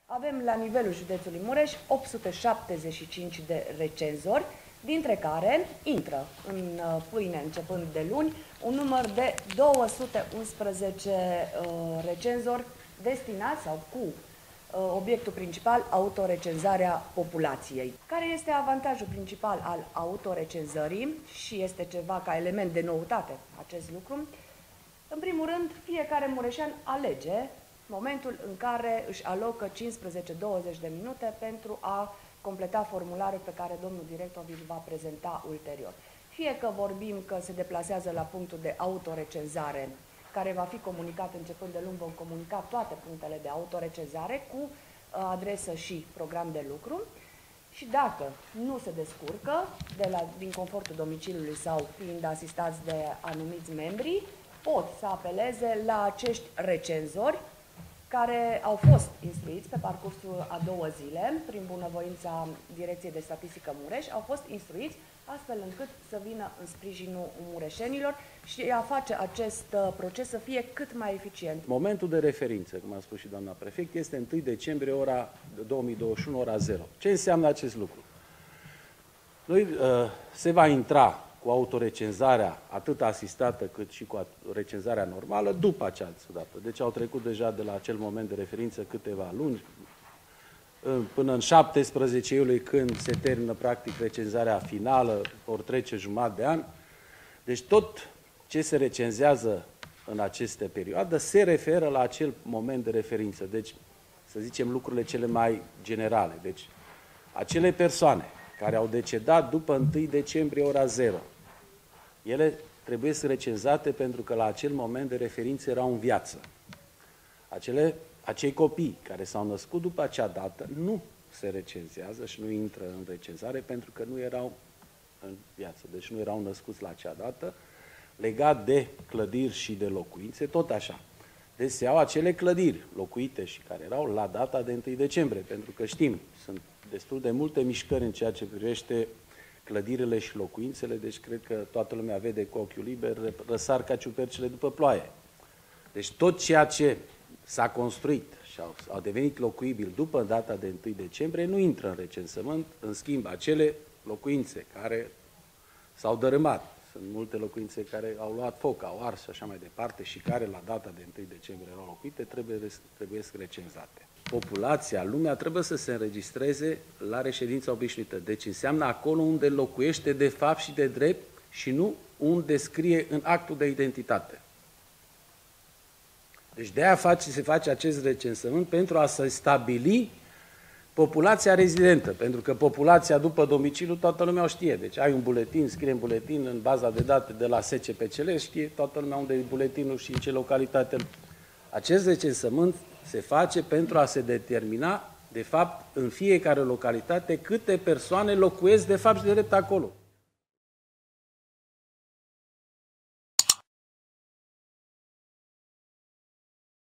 Avem la nivelul județului Mureș 875 de recenzori, dintre care intră în pâine, începând de luni, un număr de 211 recenzori destinați sau cu obiectul principal autorecenzarea populației. Care este avantajul principal al autorecenzării și este ceva ca element de noutate acest lucru? În primul rând, fiecare mureșean alege momentul în care își alocă 15-20 de minute pentru a completa formularul pe care domnul director vi-l va prezenta ulterior. Fie că vorbim că se deplasează la punctul de autorecenzare, care va fi comunicat începând de luni, vom comunica toate punctele de autorecenzare cu adresă și program de lucru. Și dacă nu se descurcă din confortul domiciliului sau fiind asistați de anumiți membri, pot să apeleze la acești recenzori care au fost instruiți pe parcursul a 2 zile, prin bunăvoința Direcției de Statistică Mureș, au fost instruiți astfel încât să vină în sprijinul mureșenilor și a face acest proces să fie cât mai eficient. Momentul de referință, cum a spus și doamna prefect, este 1 decembrie, ora 2021, ora 0. Ce înseamnă acest lucru? Se va intra cu autorecenzarea atât asistată cât și cu recenzarea normală după această dată. Deci au trecut deja de la acel moment de referință câteva luni, până în 17 iulie, când se termină practic recenzarea finală, ori trece jumătate de an. Deci tot ce se recenzează în aceste perioade se referă la acel moment de referință. Deci, să zicem lucrurile cele mai generale. Deci, acele persoane care au decedat după 1 decembrie ora 0, ele trebuie să recenzate pentru că la acel moment de referință erau în viață. Acei copii care s-au născut după acea dată nu se recenzează și nu intră în recenzare pentru că nu erau în viață, deci nu erau născuți la acea dată. Legat de clădiri și de locuințe, tot așa. Deci se iau acele clădiri locuite și care erau la data de 1 decembrie, pentru că știm, sunt destul de multe mișcări în ceea ce privește clădirile și locuințele, deci cred că toată lumea vede cu ochiul liber, răsar ca ciupercile după ploaie. Deci tot ceea ce s-a construit și a devenit locuibil după data de 1 decembrie nu intră în recensământ, în schimb acele locuințe care s-au dărâmat, sunt multe locuințe care au luat foc, au ars și așa mai departe și care la data de 1 decembrie erau locuite, trebuie recenzate. Populația, lumea trebuie să se înregistreze la reședința obișnuită. Deci înseamnă acolo unde locuiește de fapt și de drept și nu unde scrie în actul de identitate. Deci de-aia se face acest recensământ pentru a se stabili populația rezidentă, pentru că populația după domiciliu toată lumea o știe. Deci ai un buletin, scrie în buletin, în baza de date de la SCPCL, știe toată lumea unde e buletinul și în ce localitate. Acest recensământ se face pentru a se determina, de fapt, în fiecare localitate câte persoane locuiesc de fapt și de drept acolo.